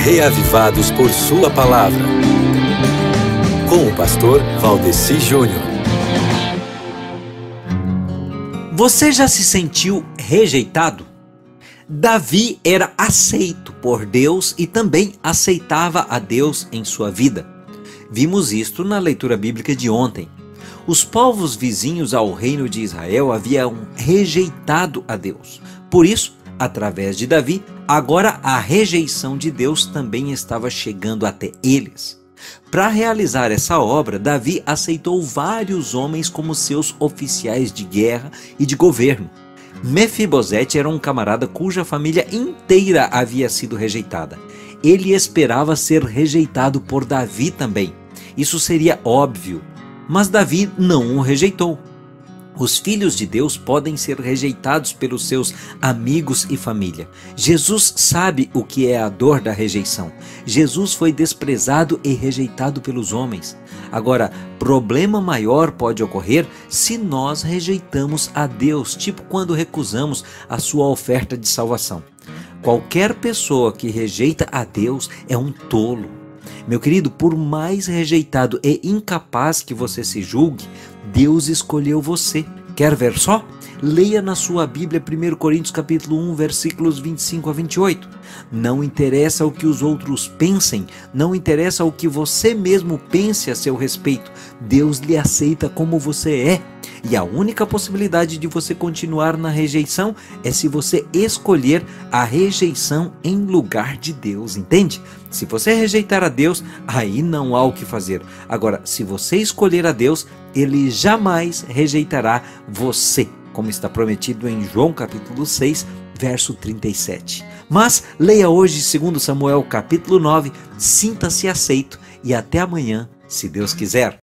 reavivados por Sua palavra. Com o pastor Valdeci Júnior. Você já se sentiu rejeitado? Davi era aceito por Deus e também aceitava a Deus em sua vida. Vimos isto na leitura bíblica de ontem. Os povos vizinhos ao reino de Israel haviam rejeitado a Deus. Por isso, através de Davi, agora a rejeição de Deus também estava chegando até eles. Para realizar essa obra, Davi aceitou vários homens como seus oficiais de guerra e de governo. Mefibosete era um camarada cuja família inteira havia sido rejeitada. Ele esperava ser rejeitado por Davi também. Isso seria óbvio, mas Davi não o rejeitou. Os filhos de Deus podem ser rejeitados pelos seus amigos e família. Jesus sabe o que é a dor da rejeição. Jesus foi desprezado e rejeitado pelos homens. Agora, problema maior pode ocorrer se nós rejeitamos a Deus, tipo quando recusamos a sua oferta de salvação. Qualquer pessoa que rejeita a Deus é um tolo. Meu querido, por mais rejeitado e incapaz que você se julgue, Deus escolheu você. Quer ver só? Leia na sua Bíblia 1 Coríntios capítulo 1, versículos 25 a 28. Não interessa o que os outros pensem, não interessa o que você mesmo pense a seu respeito. Deus lhe aceita como você é. E a única possibilidade de você continuar na rejeição é se você escolher a rejeição em lugar de Deus, entende? Se você rejeitar a Deus, aí não há o que fazer. Agora, se você escolher a Deus, Ele jamais rejeitará você, como está prometido em João capítulo 6, verso 37. Mas leia hoje 2 Samuel capítulo 9, sinta-se aceito e até amanhã, se Deus quiser.